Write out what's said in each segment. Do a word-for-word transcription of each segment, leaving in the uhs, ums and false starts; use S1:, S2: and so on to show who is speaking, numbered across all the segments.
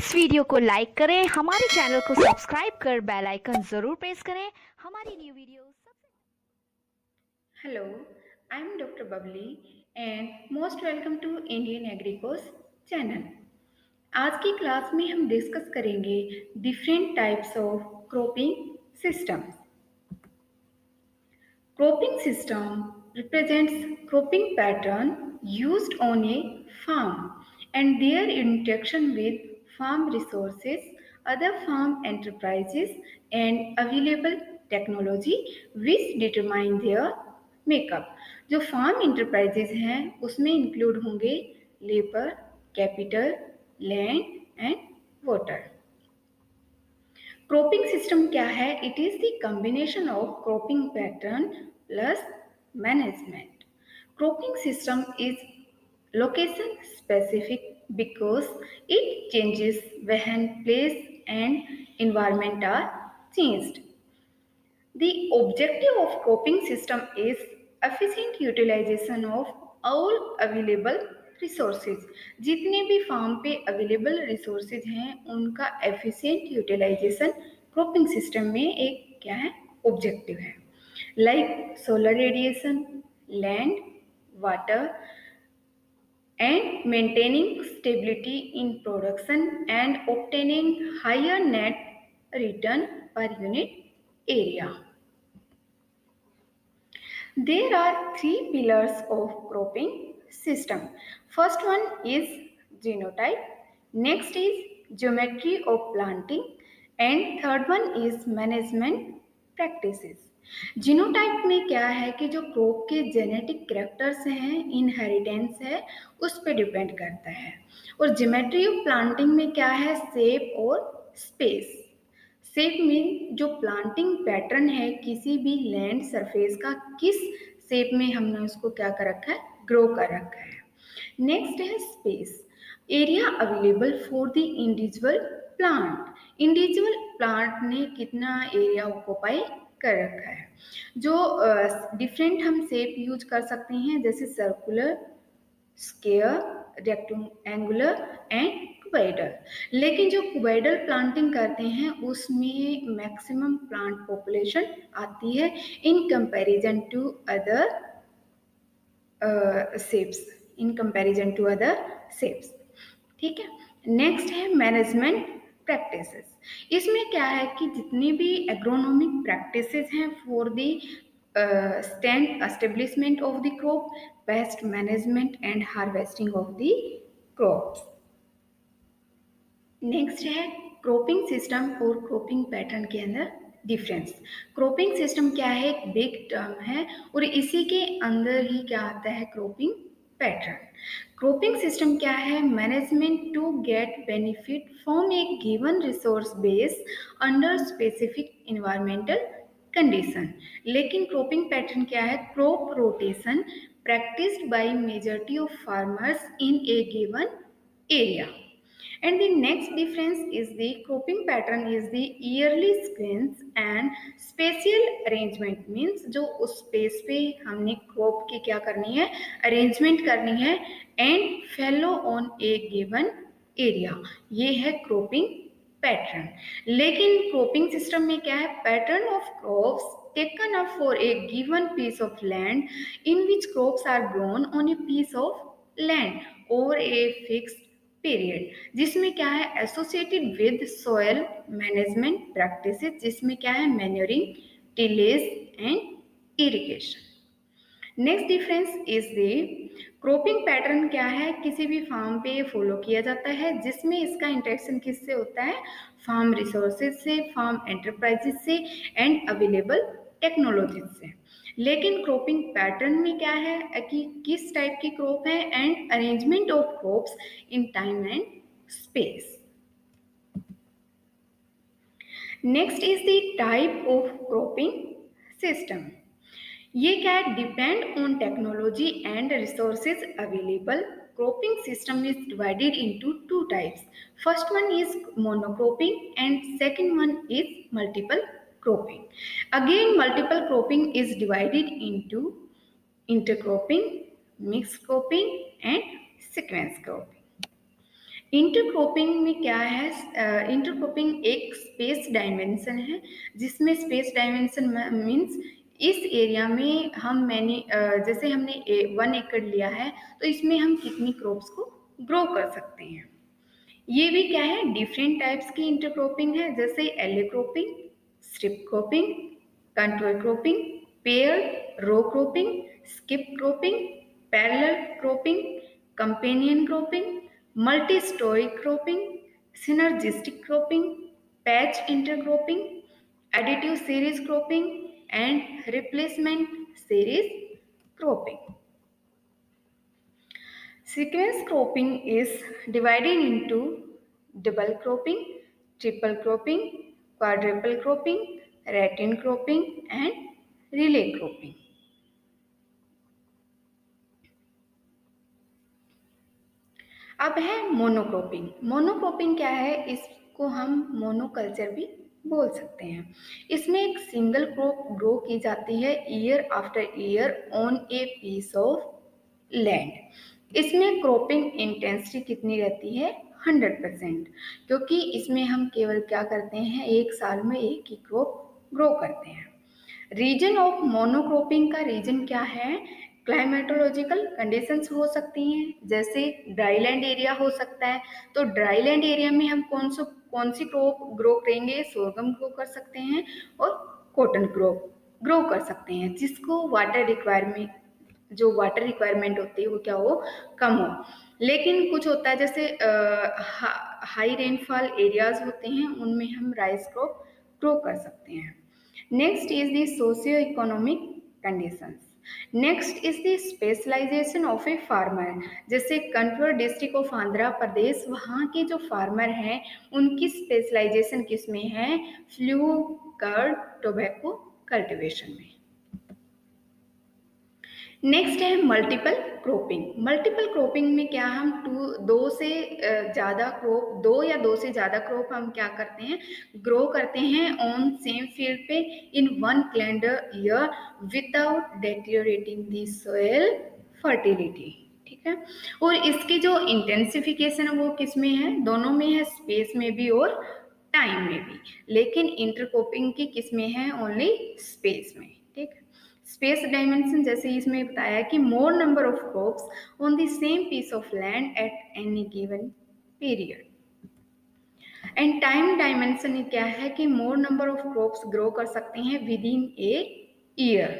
S1: इस वीडियो को लाइक करें, हमारे चैनल को सब्सक्राइब कर बेल आइकन जरूर प्रेस करें हमारी न्यू वीडियो सबसे।
S2: Hello, I am Doctor Babli and most welcome to Indian Agricos channel. आज की क्लास में हम डिस्कस करेंगे different types of cropping systems. Cropping system represents cropping pattern used on a farm and their interaction with farm resources, other farm enterprises and available technology which determine their makeup. जो farm enterprises हैं उसमें include होंगे labour, capital, land and water. Cropping system क्या है? It is the combination of cropping pattern plus management. Cropping system is location specific because it changes when place and environment are changed. The objective of cropping system is efficient utilization of all available resources. जितने भी farm पे available resources हैं उनका efficient utilisation cropping system में एक क्या है? Objective है. Like solar radiation, land, water and maintaining stability in production and obtaining higher net return per unit area. There are three pillars of cropping system. First one is genotype, next is geometry of planting and third one is management practices. Genotype में क्या है कि जो crop के genetic characters हैं, inheritance है, उस पर डिपेंड करता है. और ज्योमेट्री ऑफ प्लांटिंग में क्या है? शेप और स्पेस. शेप में जो प्लांटिंग पैटर्न है किसी भी लैंड सरफेस का, किस शेप में हमने उसको क्या कर रखा है? ग्रो कर रखा है. नेक्स्ट है space, area available for the individual plant. Individual plant ने कितना एरिया ऑक्यूपाई कर रखा है. जो डिफरेंट uh, हम शेप यूज कर सकते हैं जैसे circular, square, rectangular and cuboidal. लेकिन जो क्यूबॉइडल प्लांटिंग करते हैं उसमें मैक्सिमम प्लांट पॉपुलेशन आती है in comparison to other shapes in comparison to other shapes. ठीक है. नेक्स्ट है मैनेजमेंट प्रैक्टिसेस. इसमें क्या है कि जितनी भी एग्रोनॉमिक प्रैक्टिसेस हैं for the stand establishment of the crop, best management and harvesting of the crops. Next है क्रॉपिंग सिस्टम और क्रॉपिंग पैटर्न के अंदर डिफरेंस. क्रॉपिंग सिस्टम क्या है? एक बिग टर्म है और इसी के अंदर ही क्या आता है? Cropping pattern. क्रॉपिंग सिस्टम क्या है? Management to get benefit from a given resource base under specific environmental condition. लेकिन क्रॉपिंग पैटर्न क्या है? Crop rotation practiced by majority of farmers in a given area. And the next difference is the cropping pattern is the yearly sequence and spatial arrangement means जो उस space पे हमने crop की क्या करनी है? अरेंजमेंट करनी है and fallow on a given area. ये है क्रॉपिंग पैटर्न. लेकिन क्रॉपिंग सिस्टम में क्या है? Pattern of crops taken up for a given piece of land in which crops are grown on a piece of land over a fixed period. जिसमें क्या है? Associated with soil management practices जिसमें क्या है? Manuring, tillage and irrigation. Next difference is the cropping pattern क्या है? किसी भी फार्म पे फॉलो किया जाता है जिसमें इसका इंटरेक्शन किससे होता है? फार्म रिसोर्सेज से, फार्म एंटरप्राइजेज से एंड अवेलेबल टेक्नोलॉजीज से. लेकिन क्रॉपिंग पैटर्न में क्या है कि किस टाइप की क्रॉप है and arrangement of crops in time and space. Next is the type of cropping system. ये क्या है? Depend on technology and resources available. Cropping system is divided into two types. First one is monocropping and second one is multiple cropping. Again, multiple cropping is divided into intercropping, mixed cropping and sequence cropping. Intercropping में क्या है, intercropping एक space dimension है, जिसमें space dimension means इस area में हम मैंने जैसे हमने ए, वन एकड़ लिया है तो इसमें हम कितनी क्रॉप्स को ग्रो कर सकते हैं। ये भी क्या है, डिफरेंट टाइप्स की इंटरक्रॉपिंग है, जैसे alley cropping, strip cropping, control cropping, pair row cropping, skip cropping, parallel cropping, companion cropping, multi storey cropping, synergistic cropping, patch intercropping, additive series cropping and replacement series cropping. Sequence cropping is divided into double cropping, triple cropping, quadruple cropping, rattan cropping and relay cropping. अब है monocropping. Monocropping क्या है, इसको हम monoculture भी बोल सकते हैं। इसमें एक सिंगल क्रॉप ग्रो की जाती है year after year on a piece of land. इसमें क्रॉपिंग इंटेंसिटी कितनी रहती है, हंड्रेड परसेंट, क्योंकि इसमें हम केवल क्या करते हैं, एक साल में एक ही क्रॉप ग्रो करते हैं। रीजन ऑफ मोनोक्रॉपिंग का रीजन क्या है, क्लाइमेटोलॉजिकल कंडीशंस हो सकती हैं, जैसे ड्राईलैंड एरिया हो सकता है, तो ड्राईलैंड एरिया में हम कौन सा कौन सी क्रॉप ग्रो करेंगे, सोरगम ग्रो कर सकते हैं और कॉटन क्रॉप ग्रो कर सकते हैं, जिसको वाटर रिक्वायरमेंट जो वाटर रिक्वायरमेंट होती है वो क्या हो, कम हो। लेकिन कुछ होता है जैसे हाई रेनफॉल एरियाज होते हैं, उनमें हम राइस क्रॉप ग्रो कर सकते हैं। Next is the socio economic conditions. Next is the specialisation of a farmer. जैसे control district of Andhra Pradesh, वहाँ के जो फार्मर हैं उनकी स्पेशलाइजेशन किस में है, फ्लू कर्ड टोबैको कल्टिवेशन में। नेक्स्ट है मल्टीपल क्रॉपिंग। मल्टीपल क्रॉपिंग में क्या, हम टू दो से ज़्यादा क्रॉप दो या दो से ज़्यादा क्रॉप हम क्या करते हैं, ग्रो करते हैं ऑन सेम फील्ड पे in one calendar year without deteriorating the soil fertility. ठीक है, और इसकी जो इंटेंसिफिकेशन है वो किस में है, दोनों में है, स्पेस में भी और टाइम में भी, लेकिन इंटरक्रॉपिंग की किस में है, ओनली स्पेस में। ठीक है, स्पेस डायमेंशन जैसे इसमें बताया कि more number of crops on the same piece of land at any given period. And time dimension क्या है कि more number of crops grow कर सकते हैं विद इन ए ईयर।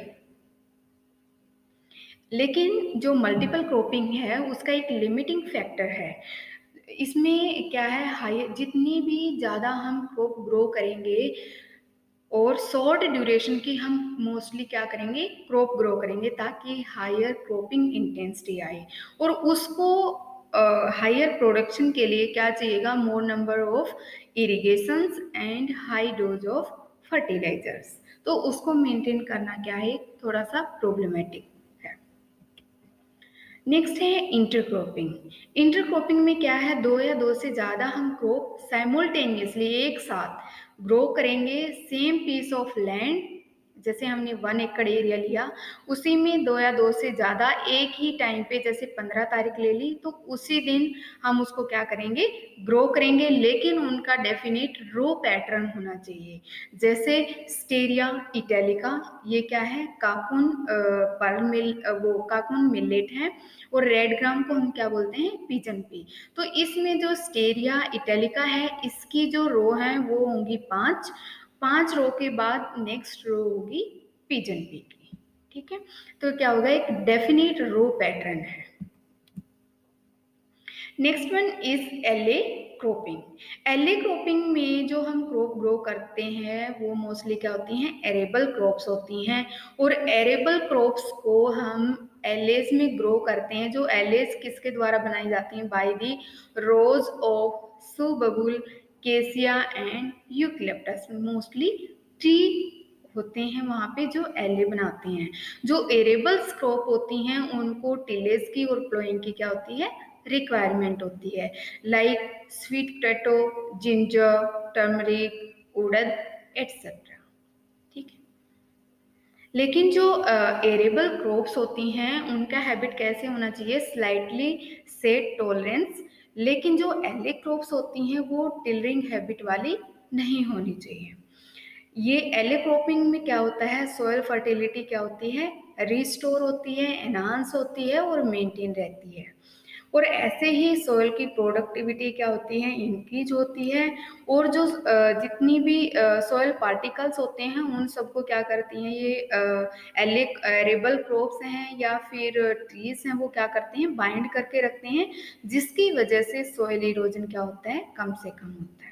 S2: लेकिन जो मल्टीपल क्रॉपिंग है उसका एक लिमिटिंग फैक्टर है। इसमें क्या है, हाई जितनी भी ज़्यादा हम क्रॉप ग्रो करेंगे और शॉर्ट ड्यूरेशन की हम मोस्टली क्या करेंगे, क्रॉप ग्रो करेंगे, ताकि हायर क्रॉपिंग इंटेंसिटी आए, और उसको हायर uh, प्रोडक्शन के लिए क्या चाहिएगा, more number of irrigations and high dose of fertilisers. तो उसको मेंटेन करना क्या है, थोड़ा सा प्रॉब्लमेटिक है। नेक्स्ट है इंटरक्रॉपिंग। इंटरक्रॉपिंग में क्या है, दो या दो से ज़्यादा हम क्रॉप साइमल्टेनियसली एक साथ ग्रो करेंगे सेम पीस ऑफ लैंड। जैसे हमने वन एकड़ एरिया लिया, उसी में दो या दो से ज़्यादा एक ही टाइम पे, जैसे पंद्रह तारीख ले ली तो उसी दिन हम उसको क्या करेंगे, ग्रो करेंगे, लेकिन उनका डेफिनेट रो पैटर्न होना चाहिए। जैसे स्टेरिया इटैलिका, ये क्या है, काकुन पर्ल मिल वो काकुन मिलेट है, और रेड ग्राम को हम क्या बोलते हैं, पिजन पी। तो इसमें जो स्टेरिया इटैलिका है, इसकी जो रो है वो होंगी पाँच पांच रो के बाद नेक्स्ट रो होगी पिजन पी की। ठीक है, तो क्या होगा, एक डेफिनेट रो पैटर्न है। Next one is alley cropping. Alley cropping में जो हम क्रॉप ग्रो करते हैं वो मोस्टली क्या होती हैं, एरेबल क्रॉप्स होती हैं, और एरेबल क्रॉप्स को हम एलेज में ग्रो करते हैं। जो एलेज किसके द्वारा बनाई जाती हैं, बाय दी रोज ऑफ सुबबुल, केसिया एंड यूकलिप्टस। मोस्टली ट्री होते हैं वहाँ पे जो एले बनाते हैं। जो एरेबल्स क्रॉप होती हैं उनको टिलेज की और प्लोइंग की क्या होती है, रिक्वायरमेंट होती है, like sweet potato, ginger, turmeric, urad etcetera. ठीक है, लेकिन जो एरेबल क्रॉप्स होती हैं उनका हैबिट कैसे होना चाहिए, स्लाइटली सेट टॉलरेंस, लेकिन जो एले क्रॉप्स होती हैं वो टिलरिंग हैबिट वाली नहीं होनी चाहिए। ये एले क्रॉपिंग में क्या होता है, सॉइल फर्टिलिटी क्या होती है, रिस्टोर होती है, एनहांस होती है और मेंटेन रहती है। और ऐसे ही सॉइल की प्रोडक्टिविटी क्या होती है, इंक्रीज होती है। और जो जितनी भी सॉइल पार्टिकल्स होते हैं उन सबको क्या करती हैं ये एरेबल क्रॉप्स हैं या फिर ट्रीज हैं, वो क्या करते हैं, बाइंड करके रखते हैं, जिसकी वजह से सॉइल इरोजन क्या होता है, कम से कम होता है।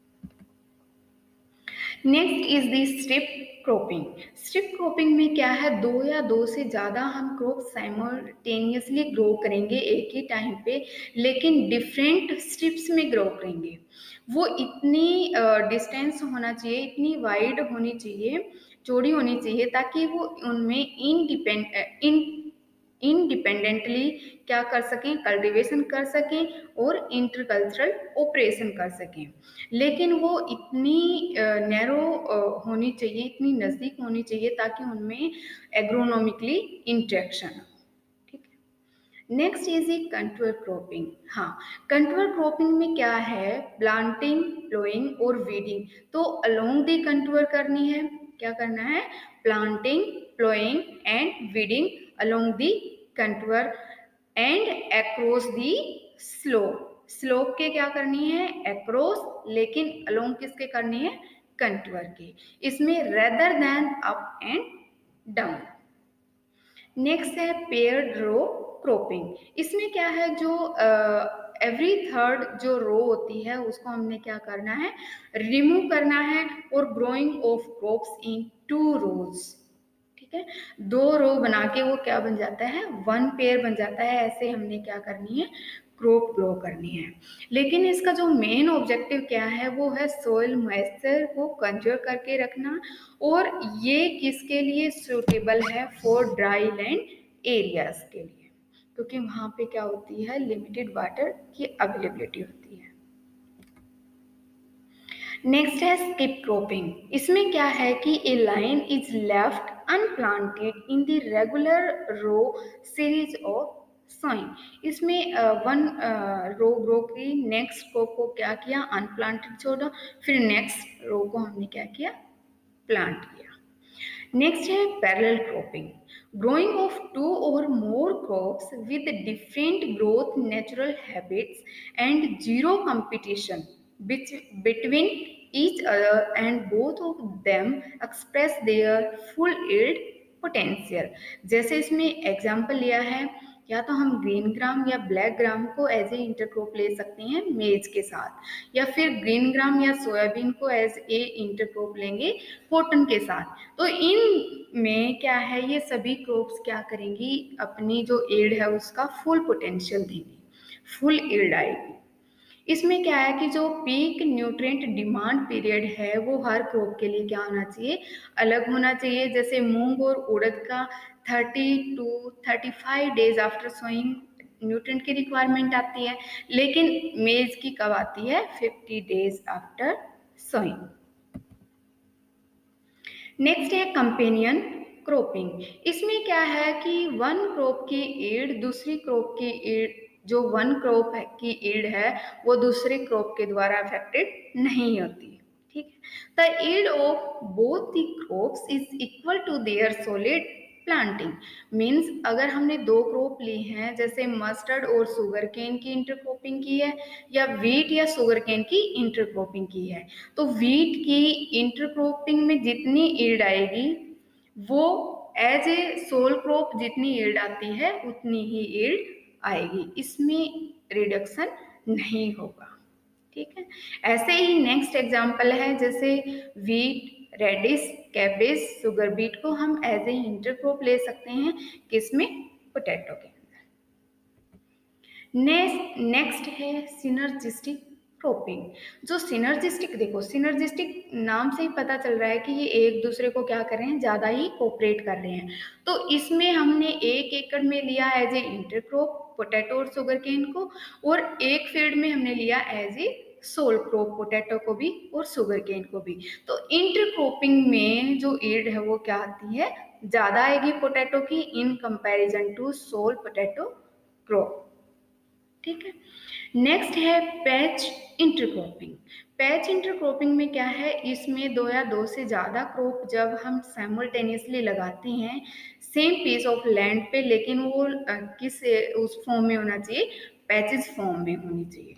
S2: Next is the strip cropping. Strip cropping में क्या है, दो या दो से ज़्यादा हम क्रॉप साइमल्टेनियसली ग्रो करेंगे एक ही टाइम पे, लेकिन डिफरेंट स्ट्रिप्स में ग्रो करेंगे। वो इतनी डिस्टेंस uh, होना चाहिए, इतनी वाइड होनी चाहिए, चौड़ी होनी चाहिए, ताकि वो उनमें इनडिपेंड इन इंडिपेंडेंटली क्या कर सकें, कल्टीवेशन कर सकें और इंटरकल्चरल ऑपरेशन कर सकें। लेकिन वो इतनी नैरो होनी चाहिए, इतनी नज़दीक होनी चाहिए ताकि उनमें एग्रोनॉमिकली इंटरेक्शन। ठीक है। Next is the contour cropping. हाँ, कंटूर क्रॉपिंग में क्या है, प्लांटिंग, प्लोइंग और वीडिंग तो अलोंग दी कंटूर करनी है। क्या करना है, planting, ploughing and weeding along the contour and across the slope. Slope के क्या करनी है, अक्रॉस, लेकिन अलोंग किसके करनी है, कंटूर के। इसमें rather than up and down. Next है पेयर्ड रो क्रॉपिंग। इसमें क्या है, जो एवरी थर्ड जो रो होती है उसको हमने क्या करना है, रिमूव करना है और growing of crops in two rows. ठीक है, दो रो बना के वो क्या बन जाता है, वन पेयर बन जाता है। ऐसे हमने क्या करनी है, क्रॉप ग्रो करनी है। लेकिन इसका जो मेन ऑब्जेक्टिव क्या है, वो है सॉइल मॉइस्चर को कंजर्व करके रखना। और ये किसके लिए सूटेबल है, फॉर ड्राई लैंड एरियाज के लिए, क्योंकि वहाँ पे क्या होती है, लिमिटेड वाटर की अवेलेबिलिटी होती है। नेक्स्ट है स्किप क्रॉपिंग। इसमें क्या है कि a line is left unplanted in the regular row series of sowing. इसमें वन रो ग्रो की, नेक्स्ट रो को क्या किया, अनप्लांटेड छोड़ा, फिर नेक्स्ट रो को हमने क्या किया, प्लांट किया। नेक्स्ट है parallel cropping, growing of two or more crops with different growth natural habits and zero competition between each other, and both of them express their full yield potential। जैसे इसमें example लिया है, या तो हम green gram या black gram को as a intercrop ले सकते हैं मेज के साथ, या फिर ग्रीन ग्राम या सोयाबीन को एज ए इंटरक्रॉप लेंगे कॉटन के साथ। तो इन में क्या है, ये सभी क्रॉप्स क्या करेंगी, अपनी जो यील्ड है उसका फुल पोटेंशियल देंगी, फुल यील्ड आएगी। इसमें क्या है कि जो पीक न्यूट्रिएंट डिमांड पीरियड है वो हर क्रॉप के लिए क्या होना चाहिए, अलग होना चाहिए। जैसे मूंग और उड़द का thirty to thirty five days after sowing nutrient की रिक्वायरमेंट आती है, लेकिन मेज की कब आती है, fifty days after sowing. Next है कंपेनियन क्रॉपिंग। इसमें क्या है कि वन क्रॉप की यील्ड दूसरी क्रॉप की यील्ड, जो वन क्रॉप की यील्ड है वो दूसरे क्रॉप के द्वारा अफेक्टेड नहीं होती। ठीक है, the yield of both the crops is equal to their solid planting. Means अगर हमने दो क्रॉप ली हैं, जैसे मस्टर्ड और शुगर केन की इंटरक्रॉपिंग की है, या वीट या शुगर केन की इंटरक्रॉपिंग की है, तो वीट की इंटरक्रॉपिंग में जितनी यील्ड आएगी वो एज ए सोल क्रॉप जितनी यील्ड आती है उतनी ही यील्ड आएगी, इसमें रिडक्शन नहीं होगा। ठीक है, ऐसे ही नेक्स्ट एग्जांपल है, जैसे wheat, radish, cabbage, sugar beet को हम एज ए इंटरक्रॉप ले सकते हैं, किसमें, पोटैटो के अंदर। नेक्स्ट नेक्स्ट है सिनर्जिस्टिक क्रॉपिंग। जो सिनर्जिस्टिक, देखो सिनर्जिस्टिक नाम से ही पता चल रहा है कि ये एक दूसरे को क्या कर रहे हैं, ज़्यादा ही कोऑपरेट कर रहे हैं। तो इसमें हमने एक एकड़ में लिया एज ए इंटरक्रॉप पोटैटो और शुगर केन को, और एक फील्ड में हमने लिया as a sole crop potato को भी और शुगर केन को भी। तो इंटरक्रॉपिंग में जो यील्ड है वो क्या आती है, ज़्यादा आएगी पोटैटो की in comparison to sole potato crop. ठीक है, नेक्स्ट है पैच इंटरक्रॉपिंग। पैच इंटरक्रॉपिंग में क्या है, इसमें दो या दो से ज़्यादा क्रॉप जब हम साइमल्टेनियसली लगाते हैं सेम पीस ऑफ लैंड पे, लेकिन वो अ, किस उस फॉर्म में होना चाहिए, पैचेस फॉर्म में होनी चाहिए।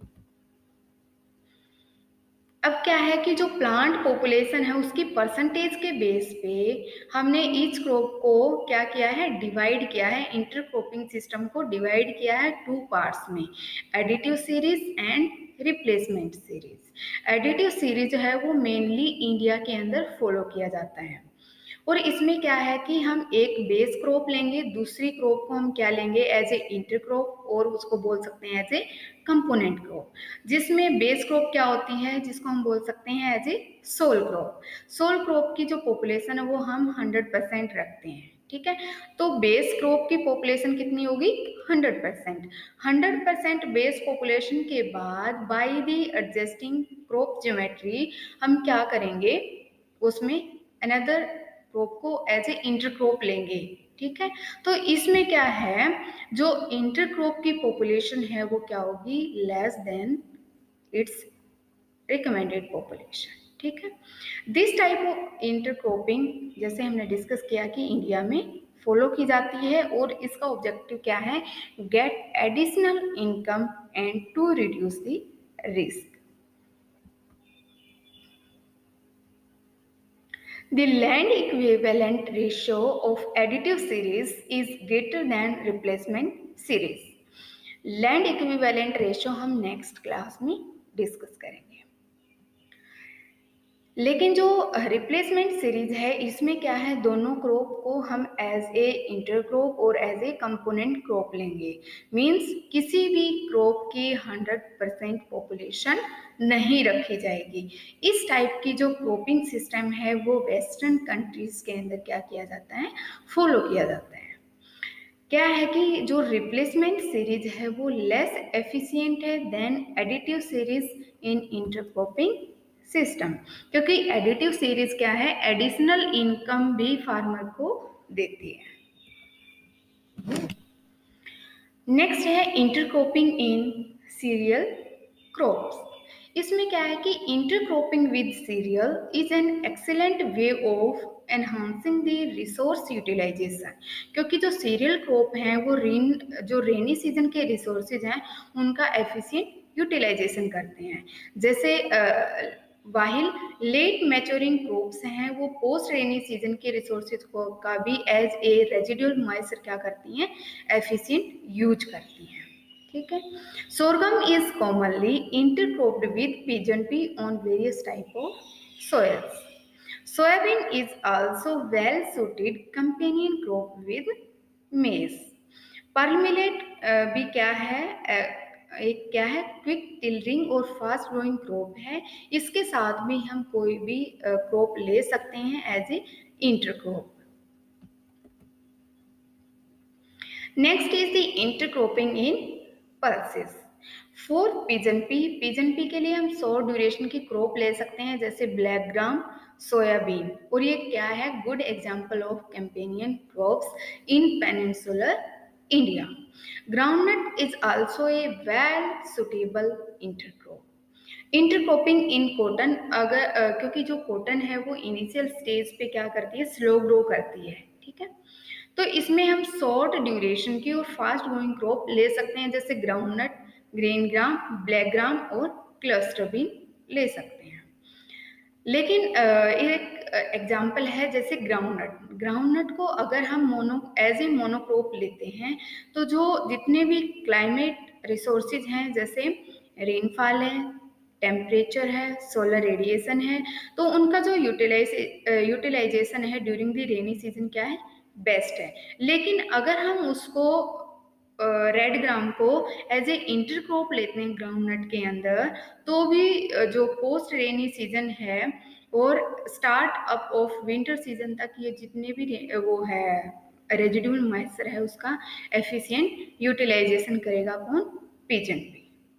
S2: अब क्या है कि जो प्लांट पॉपुलेशन है उसकी परसेंटेज के बेस पे हमने ईच क्रॉप को क्या किया है, डिवाइड किया है, इंटरक्रॉपिंग सिस्टम को डिवाइड किया है टू पार्ट्स में, additive series and replacement series. Additive series है वो मेनली इंडिया के अंदर फॉलो किया जाता है, और इसमें क्या है कि हम एक बेस क्रॉप लेंगे, दूसरी क्रॉप को हम क्या लेंगे, एज ए इंटर क्रॉप, और उसको बोल सकते हैं एज ए कंपोनेंट क्रॉप। जिसमें बेस क्रॉप क्या होती है, जिसको हम बोल सकते हैं as a sole crop. Sole crop की जो पॉपुलेशन है वो हम हंड्रेड परसेंट रखते हैं, ठीक है। तो बेस क्रॉप की पॉपुलेशन कितनी होगी, hundred percent. Hundred percent base population के बाद by the adjusting crop geometry हम क्या करेंगे, उसमें अनदर क्रॉप को एज ए इंटरक्रॉप लेंगे, ठीक है। तो इसमें क्या है, जो इंटरक्रॉप की पॉपुलेशन है वो क्या होगी, less than its recommended population, ठीक है। दिस टाइप ऑफ इंटरक्रॉपिंग जैसे हमने डिस्कस किया कि इंडिया में फॉलो की जाती है, और इसका ऑब्जेक्टिव क्या है, get additional income and to reduce the risk. The land equivalent ratio of additive series is greater than replacement series. Land equivalent ratio हम नेक्स्ट क्लास में डिस्कस करेंगे। लेकिन जो रिप्लेसमेंट सीरीज है इसमें क्या है, दोनों क्रॉप को हम एज ए इंटरक्रॉप और एज ए कंपोनेंट क्रॉप लेंगे। मींस किसी भी क्रॉप की हंड्रेड परसेंट पॉपुलेशन नहीं रखी जाएगी। इस टाइप की जो क्रॉपिंग सिस्टम है वो वेस्टर्न कंट्रीज के अंदर क्या किया जाता है, फॉलो किया जाता है। क्या है कि जो रिप्लेसमेंट सीरीज है वो लेस एफिशिएंट है then additive series in intercropping system, क्योंकि एडिटिव सीरीज क्या है, एडिशनल इनकम भी फार्मर को देती है। नेक्स्ट है इंटरक्रॉपिंग इन सीरियल क्रॉप्स। इसमें क्या है कि intercropping with cereal is an excellent way of enhancing the resource utilization, क्योंकि जो सीरियल क्रॉप हैं वो रेन जो रेनी सीजन के रिसोर्सेज हैं उनका एफिशिएंट यूटिलाइजेशन करते हैं। जैसे वाहिल लेट मैच्योरिंग क्रॉप्स हैं वो पोस्ट रेनी सीजन के रिसोर्सेज को का भी एज ए रेजिडुअल मॉइस्चर क्या करती हैं, एफिशिएंट यूज करती हैं, ठीक है। Sorghum is commonly intercropped with pigeon pea on various type of soils. Soybean is also well suited companion crop with maize. Pearl millet भी क्या है, एक क्या है, क्विक टिलरिंग और फास्ट ग्रोइंग क्रॉप है। इसके साथ भी हम कोई भी क्रॉप ले सकते हैं as a intercrop. Next is the intercropping in pulses. For pigeon pea, pigeon pea के लिए हम शॉर्ट ड्यूरेशन की क्रॉप ले सकते हैं जैसे ब्लैक ग्राम, सोयाबीन, और ये क्या है, good example of companion crops in peninsular India. Groundnut is also a well suitable intercrop. Intercropping in cotton, अगर uh, क्योंकि जो कॉटन है वो इनिशियल स्टेज पे क्या करती है, स्लो ग्रो करती है, ठीक है। तो इसमें हम शॉर्ट ड्यूरेशन की और फास्ट ग्रोइंग क्रॉप ले सकते हैं जैसे groundnut, green gram, black gram और क्लस्टर बीन ले सकते हैं। लेकिन एक एग्जाम्पल है जैसे ग्राउंडनट। ग्राउंडनट को अगर हम मोनो एज ए मोनोक्रॉप लेते हैं तो जो जितने भी क्लाइमेट रिसोर्सेज हैं जैसे रेनफॉल है, टेम्परेचर है, सोलर रेडिएशन है, तो उनका जो यूटिलाइज यूटिलाइजेशन है ड्यूरिंग द रेनी सीजन क्या है, बेस्ट है। लेकिन अगर हम उसको रेड ग्राम को एज ए इंटरक्रॉप लेते हैं ग्राउंडनट के अंदर, तो भी जो पोस्ट रेनी सीजन है और start up of winter season तक ये जितने भी वो है रेजिडुअल मॉइस्चर है उसका एफिशिएंट यूटिलाइजेशन करेगा कौन, pigeon pea.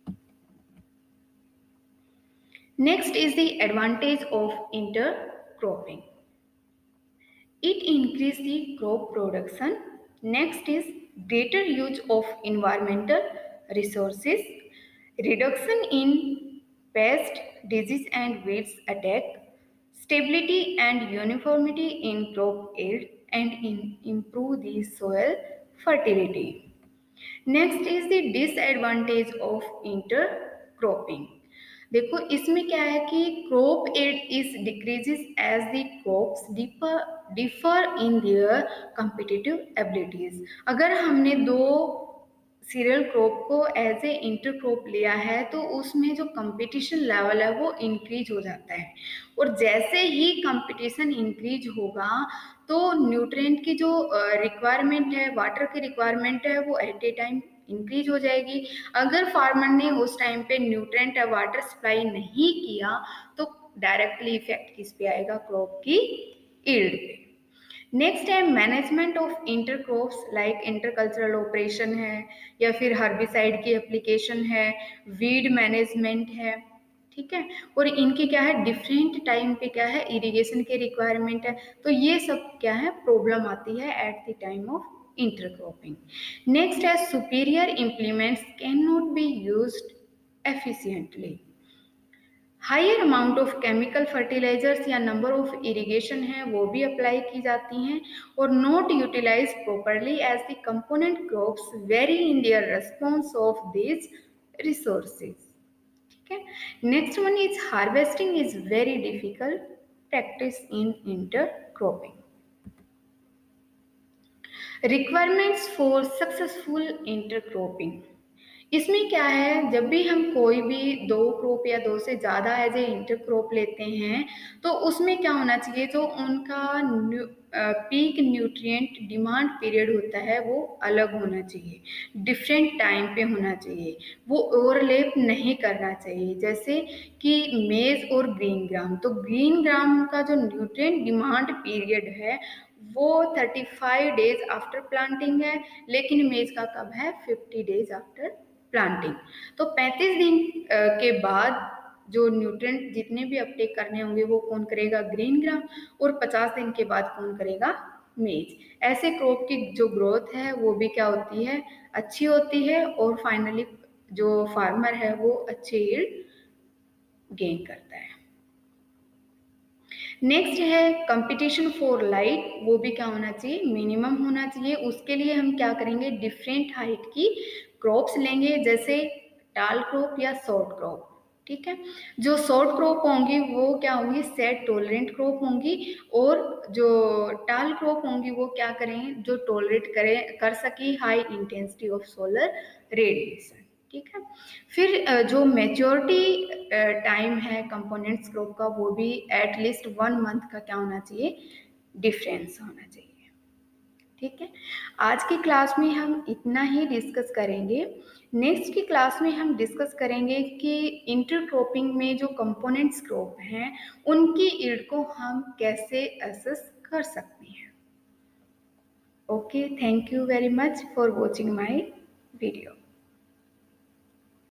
S2: Next is the advantage of intercropping, it increase the crop production. Next is greater use of environmental resources. reduction in pest, disease and weeds attack, stability and uniformity in crop yield, and in improve the soil fertility. Next is the disadvantage of intercropping. देखो इसमें क्या है कि crop yield is decreases as the crops differ differ in their competitive abilities. अगर हमने दो cereal crop को as a intercrop लिया है तो उसमें जो कंपटीशन लेवल है वो इंक्रीज हो जाता है, और जैसे ही कंपटीशन इंक्रीज होगा तो न्यूट्रिएंट की जो रिक्वायरमेंट है, वाटर की रिक्वायरमेंट है, वो एट ए टाइम इंक्रीज हो जाएगी। अगर फार्मर ने उस टाइम पे न्यूट्रिएंट या वाटर सप्लाई नहीं किया तो डायरेक्टली इफेक्ट किस पे आएगा, क्रॉप की यील्ड पे। नेक्स्ट है management of intercrops, like intercultural operation है या फिर हर्बिसाइड की एप्लीकेशन है, वीड मैनेजमेंट है, ठीक है, और इनकी क्या है डिफरेंट टाइम पे क्या है इरिगेशन के रिक्वायरमेंट है, तो ये सब क्या है प्रॉब्लम आती है at the time of intercropping. Next है superior implements can not be used efficiently, higher amount of chemical fertilizers या नंबर ऑफ इरिगेशन है वो भी अप्लाई की जाती हैं, और not utilize properly as the component crops vary in their response of this resources, ठीक है। Next one is harvesting is very difficult practice in intercropping. Requirements for successful intercropping, इसमें क्या है जब भी हम कोई भी दो क्रॉप या दो से ज़्यादा एज ए इंटर क्रॉप लेते हैं तो उसमें क्या होना चाहिए, जो उनका new, peak nutrient demand period होता है वो अलग होना चाहिए, डिफरेंट टाइम पे होना चाहिए, वो ओवरलैप नहीं करना चाहिए। जैसे कि मेज और ग्रीन ग्राम, तो ग्रीन ग्राम का जो न्यूट्रिएंट डिमांड पीरियड है वो पैंतीस डेज आफ्टर प्लांटिंग है, लेकिन मेज का कब है फिफ्टी डेज आफ्टर प्लांटिंग। तो पैंतीस दिन के बाद जो न्यूट्रिएंट जितने भी अपटेक करने होंगे वो कौन करेगा, ग्रीन ग्राम, और पचास दिन के बाद कौन करेगा, मेज। ऐसे क्रॉप की जो ग्रोथ है वो भी क्या होती है, अच्छी होती है, और फाइनली जो फार्मर है वो अच्छे यील्ड गेन करता है। नेक्स्ट है कंपटीशन फॉर लाइट, वो भी क्या होना चाहिए, मिनिमम होना चाहिए। उसके लिए हम क्या करेंगे, डिफरेंट हाइट की क्रॉप्स लेंगे, जैसे टाल क्रॉप या शॉर्ट क्रॉप, ठीक है। जो शॉर्ट क्रॉप होंगी वो क्या होंगी, सेट टॉलरेंट क्रॉप होंगी, और जो टाल क्रॉप होंगी वो क्या करेंगे, जो टॉलरेट करें कर सकी high intensity of solar radiation, ठीक है। फिर जो मेच्योरिटी टाइम है कंपोनेंट्स क्रॉप का वो भी एटलीस्ट वन मंथ का क्या होना चाहिए, डिफरेंस होना चाहिए, ठीक है। आज की क्लास में हम इतना ही डिस्कस करेंगे। नेक्स्ट की क्लास में हम डिस्कस करेंगे कि इंटरक्रॉपिंग में जो कंपोनेंट्स क्रॉप हैं उनकी यील्ड को हम कैसे असेस कर सकते हैं। Okay, thank you very much for watching my video.